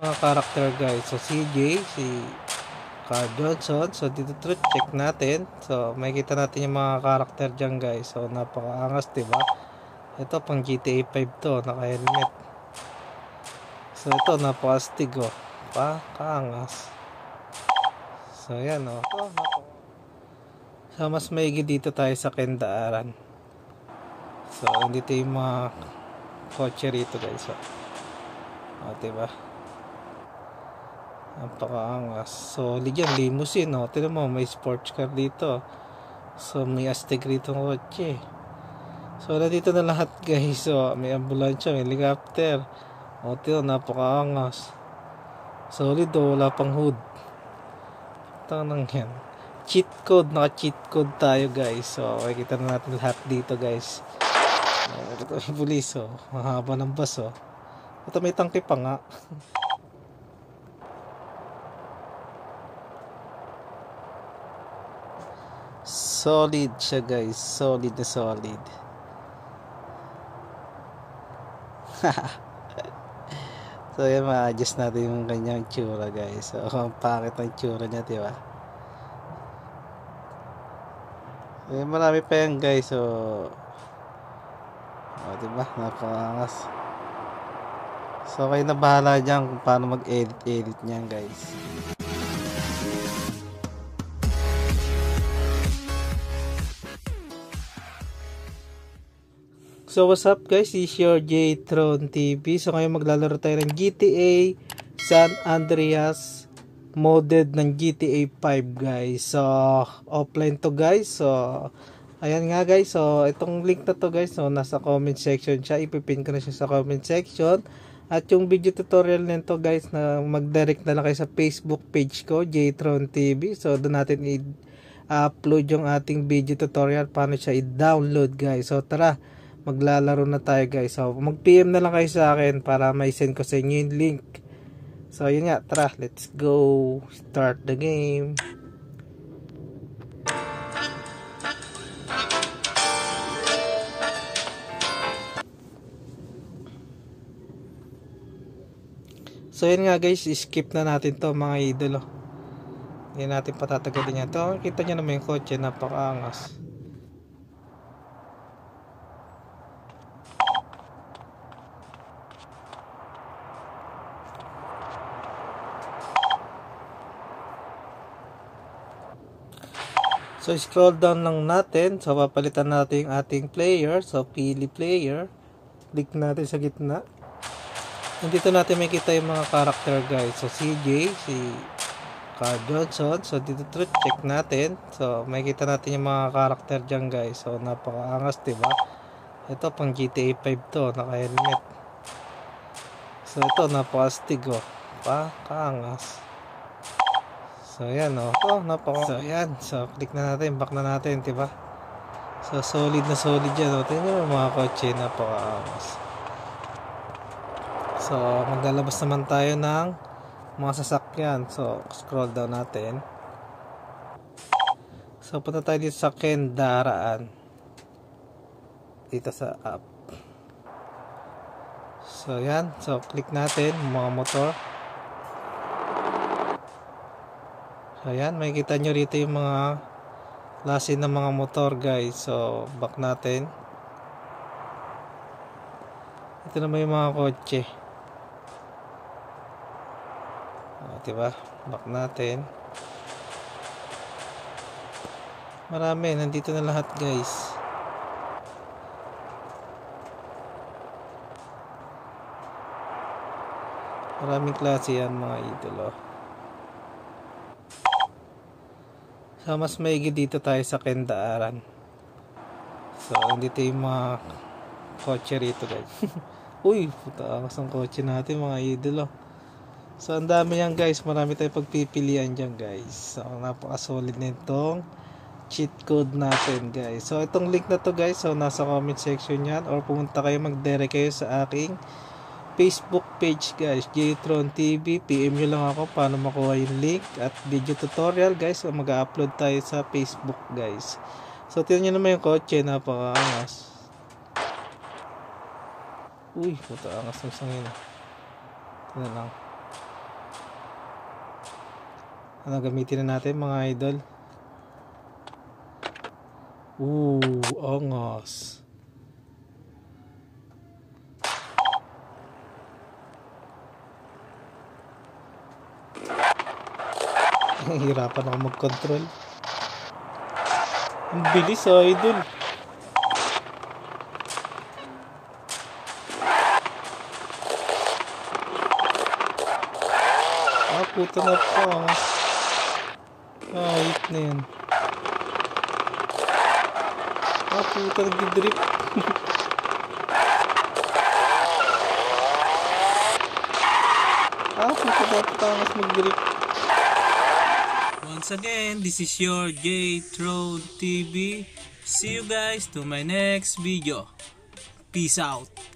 Mga character guys. So CJ, si Carl Johnson. So dito truth check natin. So makikita natin yung mga character dyan guys. So napakaangas, diba? Ito pang GTA 5 to, naka-helmet. So ito napakastig, oh. Kaangas. So yan, oh. So mas maigi dito tayo sa Kendaaran. So dito yung mga kotse rito guys, oh. Diba? Napakaangas. Solid yan, limousine, oh. Tignan mo, may sports car dito. So may astig rito ng kotse. So nandito na lahat guys. So may ambulansya, may helicopter. Tignan, napakaangas. Solid, oh. Wala pang hood. Tanang yan. Cheat code, naka-cheat code tayo guys. So makikita na natin lahat dito guys. Ito yung pulis, oh. Mahaba ng bus, oh. Ito may tangke pa nga. Solid siya guys. Solid na solid. So yan, ma-adjust natin yung kanyang tsura guys. So ang pakit ng tsura niya, diba? So marami pa yan guys. So diba? Napakangas. So kayo na bahala dyan kung paano mag-edit niyan guys. So what's up guys, it's your J-Tron TV. So ngayon maglalaro tayo ng GTA San Andreas modded ng GTA 5 guys. So offline to guys. So ayan nga guys. So itong link na to guys, so nasa comment section siya. Ipipin ko na siya sa comment section. At yung video tutorial nito guys, na mag-direct na lang kayo sa Facebook page ko, J-Tron TV. So doon natin i-upload yung ating video tutorial paano siya i-download guys. So tara, maglalaro na tayo guys. So mag-PM na lang kayo sa akin para may send ko sa inyo yung link. So yun nga, tara, let's go start the game. So yun nga guys, skip na natin to mga idolo. Hindi natin patatagalin yan. Ito, kita nyo naman yung kotse, napakaangas. So scroll down lang natin. So papalitan natin yung ating player. So pili player. Click natin sa gitna. Dito natin makikita yung mga character guys. So CJ, si Carl Johnson. So dito truth check natin. So makikita natin yung mga character dyan guys. So napakaangas, diba? Ito pang GTA 5 to, naka-helmet. So ito napakastig, oh. Kaangas. So yan, oh. So yan. So click na natin, back na natin, diba? So solid na solid yan, oh. Tingnan mo mga kotse, napakaangas. So maglalabas naman tayo ng mga sasakyan. So scroll down natin. So punta tayo dito sa Kendaraan, dito sa app. So yan. So click natin mga motor. So yan, makikita nyo rito yung mga klase ng mga motor guys. So back natin. Ito naman yung mga kotse. Diba? Back natin. Marami, nandito na lahat guys. Maraming klase yan mga idolo. So mas maigi dito tayo sa Kendaaran. So nandito yung mga kotse rito guys. Uy, puta, angas ng kotse natin mga idolo. So ang dami yan guys, marami tayong pagpipilian dyan guys. So napaka-solid na itong cheat code natin guys. So itong link na to guys, so nasa comment section yan, or pumunta kayo, mag-direct kayo sa aking Facebook page guys, J-Tron TV. PM nyo lang ako paano makuha yung link at video tutorial guys. So mag-upload tayo sa Facebook guys. So tingnan nyo naman yung kotse, napaka-angas. Uy, puta, angas ng sangin. Tingnan lang. Ano gamitin na natin mga idol? Ongos. Hirapan ako mag-control. Ang bilis idol. Puta na pa. Hit na yan. Puta nag-drip. Puta dapat tangas mag-drip. Once again, this is your J-Throne TV. See you guys to my next video. Peace out.